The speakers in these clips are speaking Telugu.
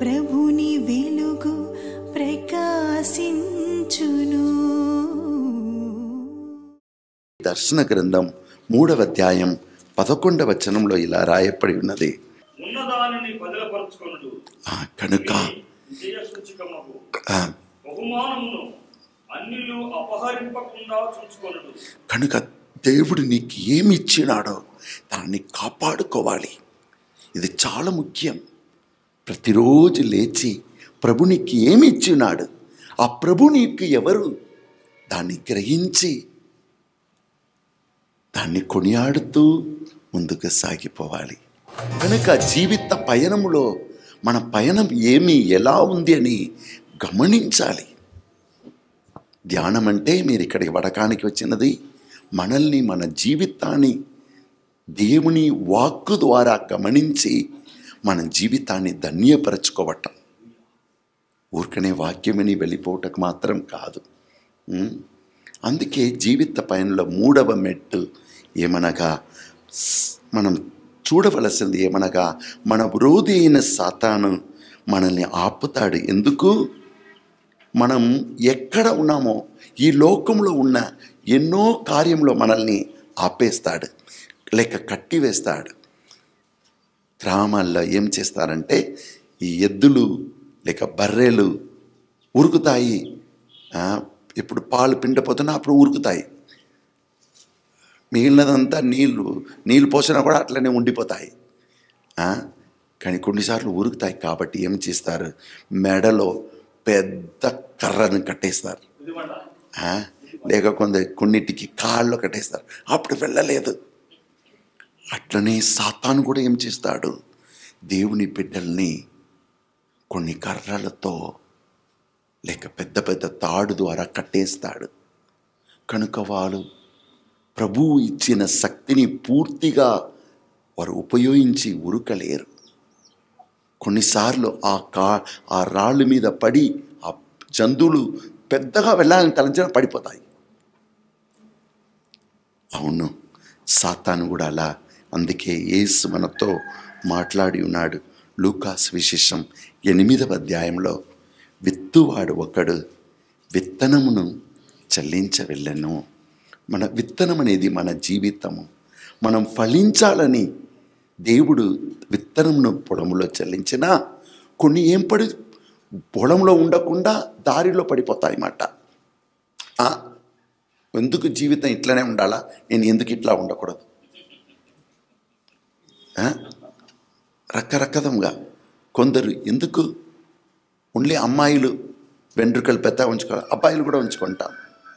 ప్రభుని వెలుగు ప్రకాశించును. దర్శన గ్రంథం 3వ అధ్యాయం 11వ వచనంలో ఇలా రాయబడి ఉన్నది. కనుక కనుక దేవుడు నీకు ఏమి ఇచ్చినాడో దాన్ని కాపాడుకోవాలి. ఇది చాలా ముఖ్యం. ప్రతిరోజు లేచి ప్రభు నీకు ఏమి ఇచ్చినాడు, ఆ ప్రభు నీకు ఎవరు, దాన్ని గ్రహించి దాన్ని కొనియాడుతూ ముందుకు సాగిపోవాలి. కనుక జీవిత పయనములో మన పయనం ఏమి ఎలా ఉంది అని గమనించాలి. ధ్యానం అంటే మీరు ఇక్కడికి వడకానికి వచ్చినది మనల్ని, మన జీవితాన్ని దేవుని వాక్కు ద్వారా గమనించి మన జీవితాన్ని ధన్యపరచుకోవటం. ఊరికనే వాక్యమని వెళ్ళిపోవటం మాత్రం కాదు. అందుకే జీవిత పయనంలో 3వ మెట్టు ఏమనగా, మనం చూడవలసింది ఏమనగా, మన విరోధి అయిన సాతాను మనల్ని ఆపుతాడు. ఎందుకు? మనం ఎక్కడ ఉన్నామో ఈ లోకంలో ఉన్న ఎన్నో కార్యంలో మనల్ని ఆపేస్తాడు, లేక కట్టివేస్తాడు. గ్రామాల్లో ఏం చేస్తారంటే, ఈ ఎద్దులు లేక బర్రెలు ఉరుకుతాయి. ఇప్పుడు పాలు పిండిపోతున్నా అప్పుడు ఉరుకుతాయి. మిగిలినదంతా నీళ్ళు పోసినా కూడా అట్లనే ఉండిపోతాయి. కానీ కొన్నిసార్లు ఉరుకుతాయి. కాబట్టి ఏం చేస్తారు, మెడలో పెద్ద కర్రను కట్టేస్తారు, లేక కొన్నిటికి కాళ్ళు కట్టేస్తారు, అప్పుడు వెళ్ళలేదు. అట్లనే సాతాను కూడా ఏం చేస్తాడు, దేవుని బిడ్డల్ని కొన్ని కర్రలతో లేక పెద్ద పెద్ద తాడు ద్వారా కట్టేస్తాడు. కనుక వాళ్ళు ప్రభువు ఇచ్చిన శక్తిని పూర్తిగా వారు ఉపయోగించి ఉరుకలేరు. కొన్నిసార్లు ఆ రాళ్ళ మీద పడి ఆ జంతువులు పెద్దగా వెళ్ళాలని తలంచిన పడిపోతాయి. అవును, సాతాను కూడా అలా. అందుకే యేసు మనతో మాట్లాడి ఉన్నాడు. లూకా సువిశేషం 8వ అధ్యాయంలో, విత్తువాడు ఒకడు విత్తనమును చెల్లించ వెళ్ళెను. మన విత్తనం అనేది మన జీవితము. మనం ఫలించాలని దేవుడు విత్తనమును పొలంలో చెల్లించినా కొన్ని ఏం పొలంలో ఉండకుండా దారిలో పడిపోతాయి అన్నమాట. ఎందుకు జీవితం ఇట్లనే ఉండాలా, నేను ఎందుకు ఇట్లా ఉండకూడదు? రకరకాలంగా కొందరు ఎందుకు ఓన్లీ అమ్మాయిలు వెంట్రుకలు పెద్దగా ఉంచుకోవాలి, అబ్బాయిలు కూడా ఉంచుకుంటాం.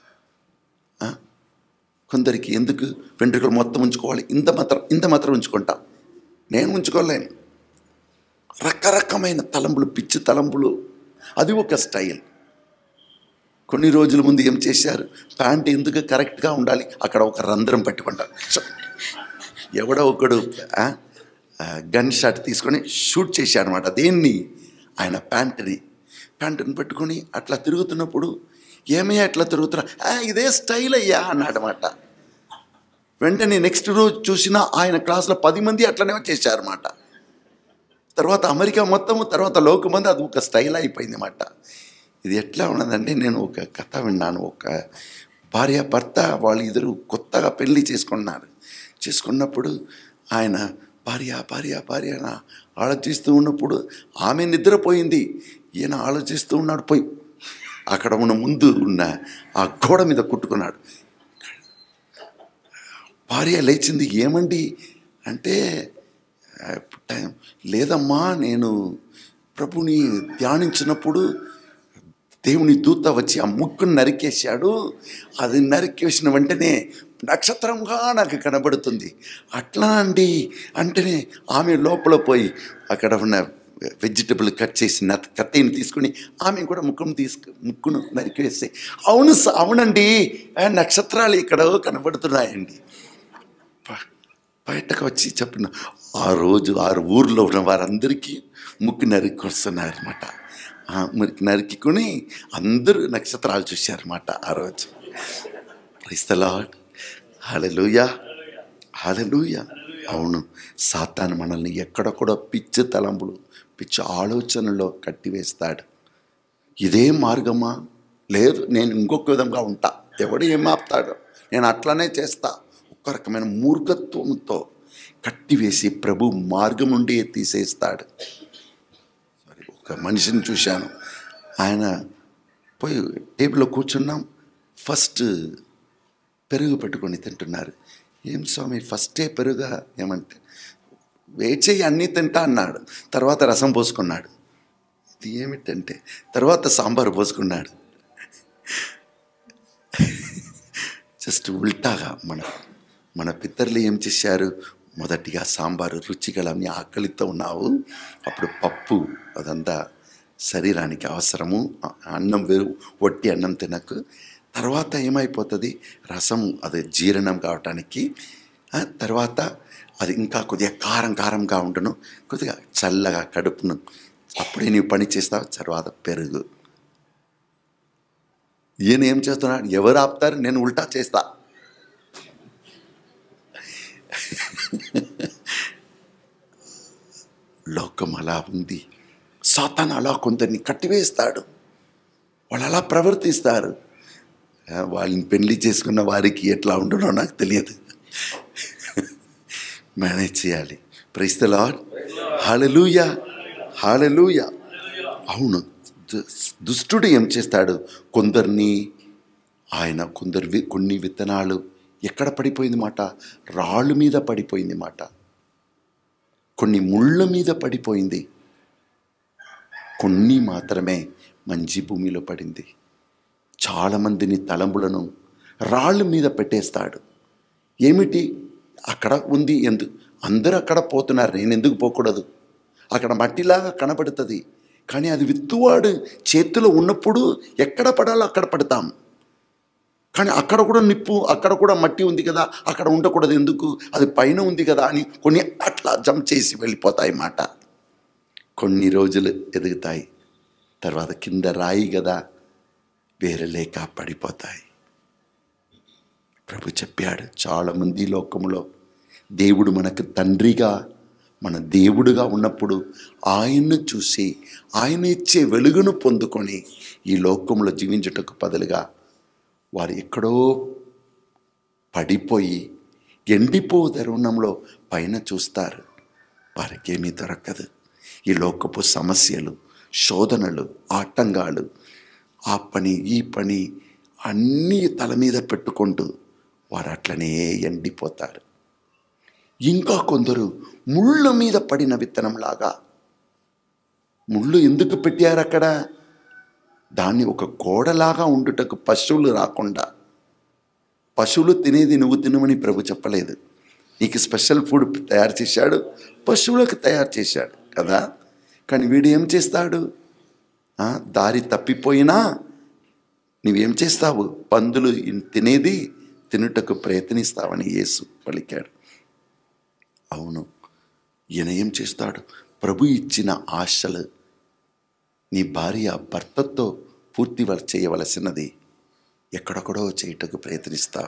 కొందరికి ఎందుకు వెంట్రుకలు మొత్తం ఉంచుకోవాలి, ఇంత మాత్రం ఉంచుకుంటాం. నేను ఉంచుకోలేను. రకరకమైన తలంపులు, పిచ్చి తలంపులు, అది ఒక స్టైల్. కొన్ని రోజుల ముందు ఏం చేశారు, ప్యాంట్ ఎందుకు కరెక్ట్గా ఉండాలి, అక్కడ ఒక రంధ్రం పెట్టుకుంటారు. ఎవడో ఒకడు గన్ షాట్ తీసుకొని షూట్ చేశాడు అనమాట. దేన్ని? ఆయన ప్యాంటుని పెట్టుకొని అట్లా తిరుగుతున్నప్పుడు, ఏమయ్యా అట్లా తిరుగుతున్నా, ఇదే స్టైల్ అయ్యా అన్నాడనమాట. వెంటనే నెక్స్ట్ రోజు చూసినా ఆయన క్లాస్లో 10 మంది అట్లనే చేశారన్నమాట. తర్వాత అమెరికా మొత్తము, తర్వాత లోకమంది అది ఒక స్టైల్ అయిపోయింది అన్నమాట. ఇది ఎట్లా ఉన్నదంటే, నేను ఒక కథ విన్నాను. ఒక భార్య భర్త వాళ్ళు ఇద్దరు కొత్తగా పెళ్లి చేసుకున్నప్పుడు ఆయన భార్య ఆలోచిస్తూ ఉన్నప్పుడు ఆమె నిద్రపోయింది, ఈయన ఆలోచిస్తూ ఉన్నాడు. పోయి అక్కడ ముందు ఉన్న ఆ గోడ మీద కుట్టుకున్నాడు. భార్య లేచింది, ఏమండి అంటే, లేదమ్మా, నేను ప్రభుని ధ్యానించినప్పుడు దేవుని దూత వచ్చి ఆ ముక్కును నరికేశాడు, అది నరికేసిన వెంటనే నక్షత్రంగా నాకు కనబడుతుంది. అట్లా అండి అంటేనే ఆమె లోపల పోయి అక్కడ ఉన్న వెజిటబుల్ కట్ చేసిన కత్తిని తీసుకుని ఆమె కూడా ముక్కును నరికేస్తే, అవునండి, నక్షత్రాలు ఇక్కడ కనబడుతున్నాయండి. బయటకు వచ్చి చెప్పిన ఆ రోజు ఊర్లో ఉన్న వారందరికీ ముక్కు నరికొస్తున్నారన్నమాట. మురికి నరికికొని అందరూ నక్షత్రాలు చూశారన్నమాట ఆ రోజు. Praise the lord. Hallelujah, hallelujah. అవును, సాతాను మనల్ని ఎక్కడెక్కడో పిచ్చి తలంపులు, పిచ్చి ఆలోచనలో కట్టివేస్తాడు. ఇదే మార్గమా? లేదు, నేను ఇంకొక విధంగా ఉంటా, ఎవడు ఏం ఆపుతాడు, నేను అట్లనే చేస్తా. ఒక రకమైన మూర్ఖత్వంతో కట్టివేసి ప్రభు మార్గం నుండి తీసేస్తాడు. ఒక మనిషిని చూశాను, ఆయన పోయి టేబుల్లో కూర్చున్నాం, ఫస్ట్ పెరుగు పెట్టుకొని తింటున్నారు. ఏం స్వామి ఫస్టే పెరుగా? ఏమంటే వెయిట్ చేయి అన్నీ తింటా అన్నాడు. తర్వాత రసం పోసుకున్నాడు. ఇది ఏమిటంటే తర్వాత సాంబారు పోసుకున్నాడు. జస్ట్ ఉల్టాగా మన పితరులు ఏం చేశారు? మొదటిగా సాంబారు రుచిగల నీ ఆకలితో ఉన్నావు, అప్పుడు పప్పు అదంతా శరీరానికి అవసరము, అన్నం వేరు, వట్టి అన్నం తినకు. తర్వాత ఏమైపోతుంది? రసం అది జీర్ణం కావటానికి, తర్వాత అది ఇంకా కొద్దిగా కారంగా ఉండను, కొద్దిగా చల్లగా కడుపును, అప్పుడే నీవు పని చేస్తావు. తర్వాత పెరుగు. ఈయన ఏం చేస్తున్నాడు? ఎవరు ఆపుతారు? నేను ఉల్టా చేస్తా. లోకం అలా ఉంది. సాతాను అలా కొందరిని కట్టివేస్తాడు. వాళ్ళు అలా ప్రవర్తిస్తారు. వాళ్ళని పెళ్లి చేసుకున్న వారికి ఎట్లా ఉండునో నాకు తెలియదు. మేనేజ్ చేయాలి. Praise the lord. Hallelujah, hallelujah. అవును, దుష్టుడు ఏం చేస్తాడు? కొందరిని కొన్ని విత్తనాలు ఎక్కడ పడిపోయింది మాట? రాళ్ళ మీద పడిపోయింది మాట, కొన్ని ముళ్ళ మీద పడిపోయింది, కొన్ని మాత్రమే మంచి భూమిలో పడింది. చాలామందిని తలంబులను రాళ్ళ మీద పెట్టేస్తాడు. ఏమిటి అక్కడ ఉంది? అందరూ అక్కడ పోతున్నారు, నేను ఎందుకు పోకూడదు? అక్కడ మట్టిలాగా కనబడుతుంది, కానీ అది విత్తువాడు చేతిలో ఉన్నప్పుడు ఎక్కడ పడాలో అక్కడ పడతాం. కానీ అక్కడ కూడా నిప్పు, అక్కడ కూడా మట్టి ఉంది కదా, అక్కడ ఉండకూడదు ఎందుకు? అది పైన ఉంది కదా అని కొన్ని అట్లా జంప్ చేసి వెళ్ళిపోతాయి మాట. కొన్ని రోజులు ఎదుగుతాయి, తర్వాత కింద రాయి కదా, వేరే లేక పడిపోతాయి. ప్రభు చెప్పాడు, చాలామంది లోకములో దేవుడు మనకు తండ్రిగా, మన దేవుడుగా ఉన్నప్పుడు ఆయన్ను చూసి ఆయన ఇచ్చే వెలుగును పొందుకొని ఈ లోకంలో జీవించుటకు బదులుగా వారు ఎక్కడో పడిపోయి ఎండిపో తరుణంలో పైన చూస్తారు. వారికి ఏమీ దొరకదు. ఈ లోకపు సమస్యలు, శోధనలు, ఆటంకాలు, ఆ పని ఈ పని అన్నీ తల మీద పెట్టుకుంటూ వారు అట్లనే ఎండిపోతారు. ఇంకా కొందరు ముళ్ళ మీద పడిన విత్తనంలాగా. ముళ్ళు ఎందుకు పెట్టారు అక్కడ? దాన్ని ఒక గోడలాగా ఉండుటకు, పశువులు రాకుండా. పశువులు తినేది నువ్వు తినమని ప్రభు చెప్పలేదు. నీకు స్పెషల్ ఫుడ్ తయారు చేశాడు, పశువులకు తయారు చేశాడు కదా. కానీ వీడు ఏం చేస్తాడు? దారి తప్పిపోయినా నువ్వేం చేస్తావు? పందులు తినేది తినుటకు ప్రయత్నిస్తావని యేసు పలికాడు. అవును, ఈయన ఏం చేస్తాడు? ప్రభు ఇచ్చిన ఆశలు నీ భార్య భర్తతో పూర్తి చేయవలసినది ఎక్కడెక్కడో చేయుటకు ప్రయత్నిస్తావు.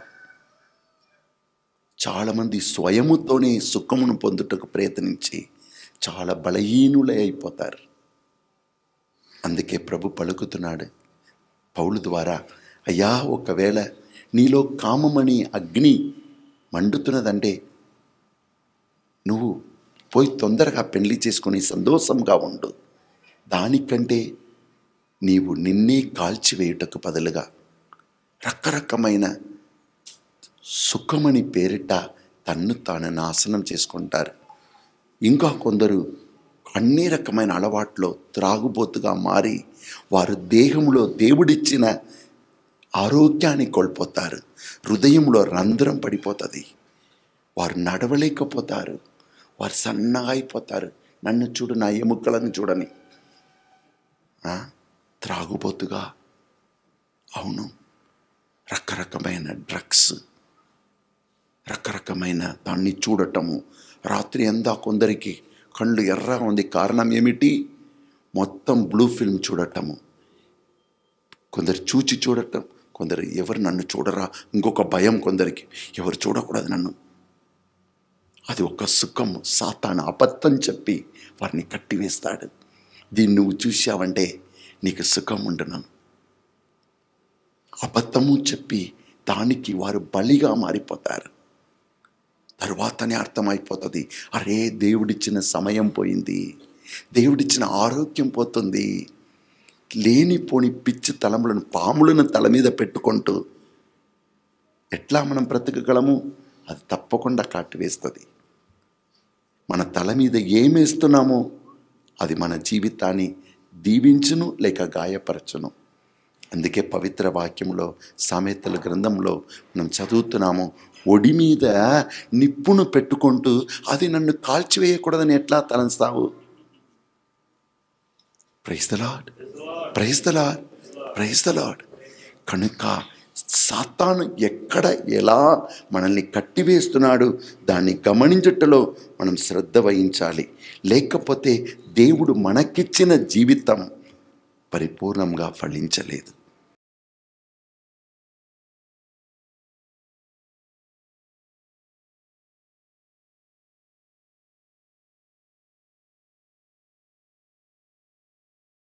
చాలామంది స్వయముతోనే సుఖమును పొందుటకు ప్రయత్నించి చాలా బలహీనులై అయిపోతారు. అందుకే ప్రభు పలుకుతున్నాడు పౌలు ద్వారా, అయ్యా ఒకవేళ నీలో కామమని అగ్ని మండుతున్నదంటే నువ్వు పోయి తొందరగా పెళ్లి చేసుకొని సంతోషంగా ఉండు. దానికంటే నీవు నిన్నే కాల్చివేయుటకు బదులుగా రకరకమైన సుఖమని పేరిట తన్ను తాను నాశనం చేసుకుంటారు. ఇంకా కొందరు అన్ని రకమైన అలవాట్లో త్రాగుబోతుగా మారి వారు దేహంలో దేవుడిచ్చిన ఆరోగ్యాన్ని కోల్పోతారు. హృదయంలో రంధ్రం పడిపోతుంది, వారు నడవలేకపోతారు, వారు సన్నగా అయిపోతారు. నన్ను చూడు, నా ఎముకలను చూడని. త్రాగుబోతుగా. అవును, రకరకమైన డ్రగ్స్, రకరకమైన దాన్ని చూడటము. రాత్రి అంతా కొందరికి కళ్ళు ఎర్రగా ఉంది. కారణం ఏమిటి? మొత్తం బ్లూ ఫిల్మ్ చూడటము. కొందరు చూడటం, కొందరు ఎవరు నన్ను చూడరా, ఇంకొక భయం కొందరికి, ఎవరు చూడకూడదు నన్ను. అది ఒక సుఖము. సాతాను అబద్ధం చెప్పి వారిని కట్టివేస్తాడు. దీన్ని నువ్వు చూశావంటే నీకు సుఖం ఉండును. అబద్ధము చెప్పి దానికి వారు బలిగా మారిపోతారు. తరువాతనే అర్థమైపోతుంది, అరే దేవుడిచ్చిన సమయం పోయింది, దేవుడిచ్చిన ఆరోగ్యం పోతుంది. లేనిపోని పిచ్చి తలములను, పాములను తల మీద పెట్టుకుంటూ ఎట్లా మనం బ్రతకగలము? అది తప్పకుండా కాటివేస్తుంది. మన తల మీద ఏమేస్తున్నామో అది మన జీవితాన్ని దీవించును లేక గాయపరచును. అందుకే పవిత్ర వాక్యంలో, సామెతల గ్రంథంలో మనం చదువుతున్నాము, ఒడి మీద నిప్పును పెట్టుకుంటూ అది నన్ను కాల్చివేయకూడదని ఎట్లా తలంస్తావు? Praise the lord, praise the lord, praise the lord. కనుక సాతాను ఎక్కడ ఎలా మనల్ని కట్టివేస్తున్నాడు దాన్ని గమనించుటలో మనం శ్రద్ధ వహించాలి. లేకపోతే దేవుడు మనకిచ్చిన జీవితం పరిపూర్ణంగా ఫలించలేదు.